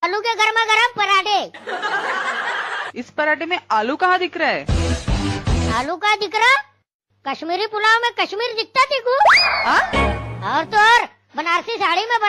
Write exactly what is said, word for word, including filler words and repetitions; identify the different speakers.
Speaker 1: आलू के गर्मा गर्म पराठे।
Speaker 2: इस पराठे में आलू कहाँ दिख रहा है?
Speaker 1: आलू का दिख रहा? कश्मीरी पुलाव में कश्मीर दिखता दिखू।
Speaker 2: हाँ?
Speaker 1: और तो और बनारसी साड़ी में